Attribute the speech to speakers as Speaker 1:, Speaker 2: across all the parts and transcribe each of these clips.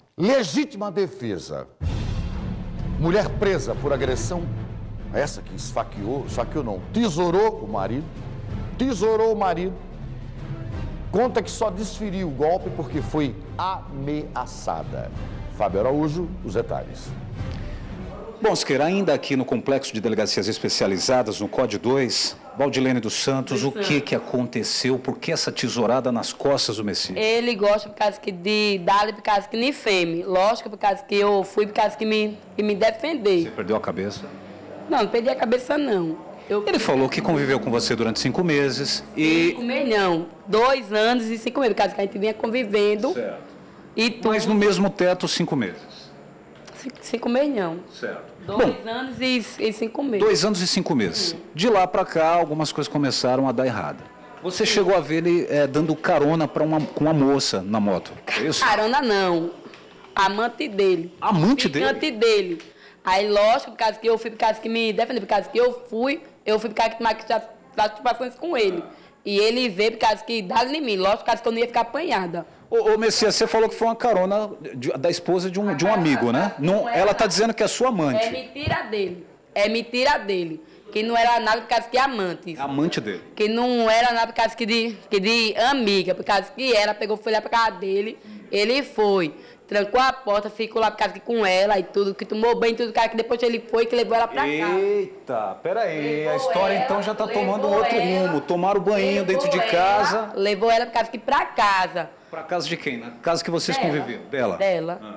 Speaker 1: Legítima defesa. Mulher presa por agressão, essa que esfaqueou não, tesourou o marido, conta que só desferiu o golpe porque foi ameaçada. Fábio Araújo, os detalhes.
Speaker 2: Bom, Siqueira, ainda aqui no Complexo de Delegacias Especializadas, no COD 2, Valdilene dos Santos, o que aconteceu? Por que essa tesourada nas costas do Messias?
Speaker 3: Ele gosta por causa que de dali, por causa que nem fêmea. Lógico, por causa que eu fui, por causa que me defender.
Speaker 2: Você perdeu a cabeça?
Speaker 3: Não perdi a cabeça, não.
Speaker 2: Ele falou que conviveu com você durante 5 meses e...
Speaker 3: 5 meses não, 2 anos e 5 meses, por causa que a gente vinha convivendo.
Speaker 2: Certo.
Speaker 3: E tudo.
Speaker 2: Mas no mesmo teto, 5 meses?
Speaker 3: 5 meses não.
Speaker 2: Certo.
Speaker 3: 2 anos e 5 meses.
Speaker 2: 2 anos e 5 meses. De lá para cá, algumas coisas começaram a dar errado. Você chegou a ver ele dando carona para com uma moça na moto, é isso?
Speaker 3: Carona não, amante dele.
Speaker 2: Amante dele?
Speaker 3: Amante dele. Aí, lógico, por causa que eu fui, por causa que me defendeu, por causa que eu fui por causa que tomar satisfações com ele. E ele veio por causa que dá em mim, lógico, por causa que eu não ia ficar apanhada.
Speaker 2: Ô Messias, você falou que foi uma carona da esposa de um amigo, né? Não, ela está dizendo que é sua amante.
Speaker 3: É mentira dele. Que não era nada por causa que amante.
Speaker 2: Amante dele.
Speaker 3: Que não era nada por causa que de amiga, por causa que ela pegou, foi lá pra casa dele, ele foi. Trancou a porta, ficou lá por causa que com ela e tudo, que tomou banho e tudo, cara, que depois ele foi, que levou ela pra casa.
Speaker 2: Eita, peraí, a história então já tá tomando um outro rumo. Tomaram banho dentro de casa.
Speaker 3: Levou ela por causa que pra casa.
Speaker 2: Pra casa de quem? Na casa que vocês conviviam? Dela?
Speaker 3: Dela.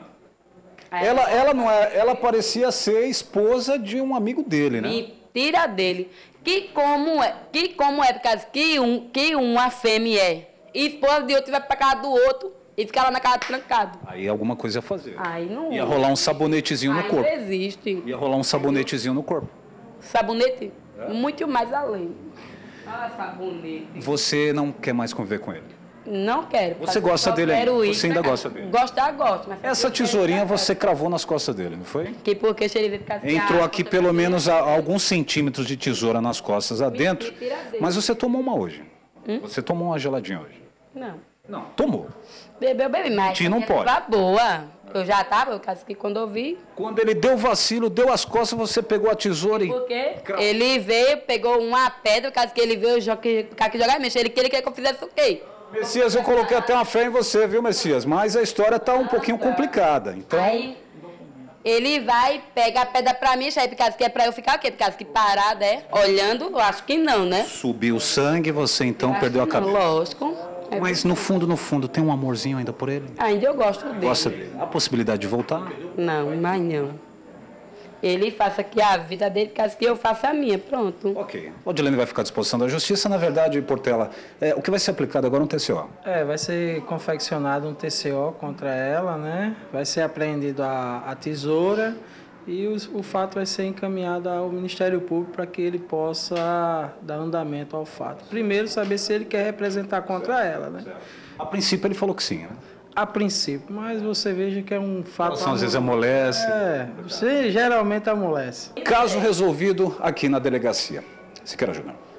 Speaker 2: Ela parecia ser esposa de um amigo dele, né?
Speaker 3: Mentira dele. Que como é por causa que uma fêmea é. E esposa de outro vai pra casa do outro e ficar lá na casa trancado.
Speaker 2: Aí alguma coisa ia fazer.
Speaker 3: Aí não.
Speaker 2: Ia rolar um sabonetezinho no corpo.
Speaker 3: Não existe.
Speaker 2: Ia rolar um sabonetezinho no corpo.
Speaker 3: Sabonete? Muito mais além. Ah, sabonete.
Speaker 2: Você não quer mais conviver com ele?
Speaker 3: Não quero.
Speaker 2: Você gosta dele ainda? Você ainda gosta dele?
Speaker 3: Gosto. Mas
Speaker 2: essa tesourinha você cravou nas costas dele, não foi?
Speaker 3: Que porque se ele veio ficar assim,
Speaker 2: entrou aqui pelo menos alguns centímetros de tesoura nas costas adentro. Mas você tomou uma hoje. Você tomou uma geladinha hoje?
Speaker 3: Não.
Speaker 2: Tomou.
Speaker 3: Bebeu, mas
Speaker 2: mentir não pode.
Speaker 3: Boa. Eu já tava, eu caso que quando eu vi.
Speaker 2: Quando ele deu vacilo, deu as costas, você pegou a tesoura e...
Speaker 3: Por quê? Ele veio, pegou uma pedra, caso que ele veio, que jogar em mim. Ele queria que eu fizesse o quê?
Speaker 2: Messias, eu coloquei até uma fé em você, viu, Messias? Mas a história tá um pouquinho complicada, então...
Speaker 3: Aí, ele vai, pega a pedra pra mim, aí por causa que é pra eu ficar o quê? Por causa que parada, olhando, eu acho que não, né?
Speaker 2: Subiu o sangue, você então perdeu a cabeça.
Speaker 3: Lógico.
Speaker 2: Mas no fundo, tem um amorzinho ainda por ele?
Speaker 3: Ainda eu gosto dele.
Speaker 2: Gosta dele? Há possibilidade de voltar?
Speaker 3: Não, mas não. Ele faça aqui a vida dele, caso que eu faça a minha, pronto.
Speaker 2: Ok. O Valdilene vai ficar à disposição da justiça. Na verdade, Portela, o que vai ser aplicado agora é um TCO?
Speaker 4: Vai ser confeccionado um TCO contra ela, né? Vai ser apreendido a tesoura e o fato vai ser encaminhado ao Ministério Público para que ele possa dar andamento ao fato. Primeiro, saber se ele quer representar contra ela, né?
Speaker 2: A princípio, ele falou que sim, né?
Speaker 4: A princípio, mas você veja que é um fato...
Speaker 2: Às vezes amolece.
Speaker 4: Você geralmente amolece.
Speaker 2: Caso resolvido aqui na delegacia. Siqueira Júnior.